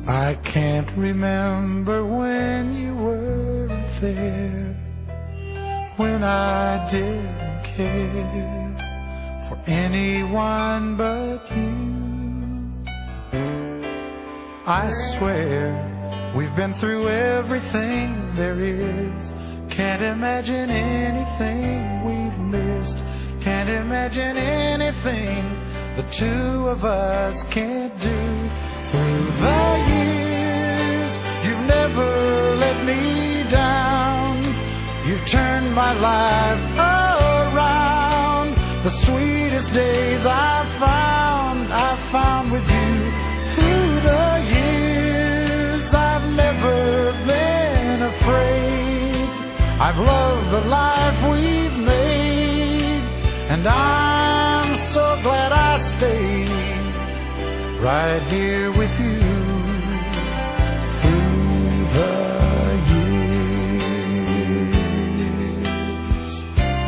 I can't remember when you weren't there, when I didn't care for anyone but you. I swear we've been through everything there is. Can't imagine anything we've missed. Can't imagine anything the two of us can't do. Through the years, you've never let me down. You've turned my life around. The sweetest days I found with you. Through the years, I've never been afraid. I've loved the life we've made, and I'm so glad I stayed right here with you through the years.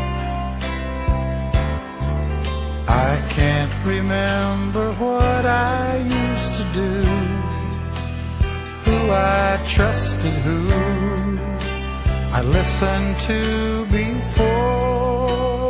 I can't remember what I used to do, who I trusted, who I listened to before.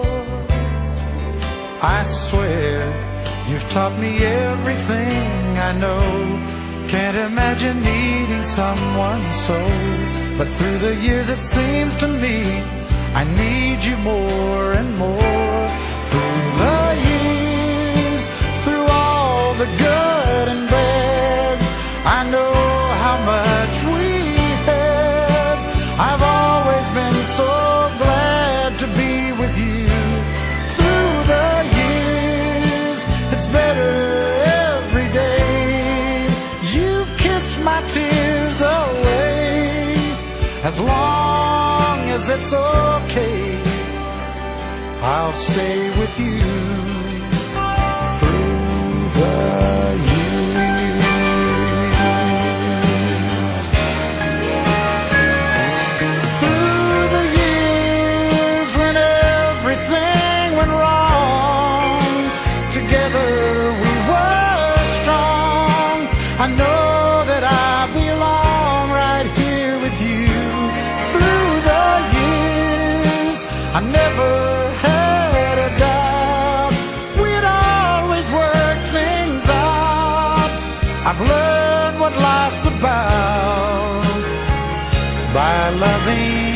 I swear you've taught me everything I know. Can't imagine needing someone so. But through the years it seems to me I need you more and more. Through the years, through all the good and bad, I know how much we had. I've always been so glad to be with you. Through the years, it's better every day. You've kissed my tears away. As long as it's okay, I'll stay with you through the years. Through the years when everything went wrong, together we were strong. I know that I belong right here with you. Through the years, I never had a doubt we'd always work things out. I've learned what life's about by loving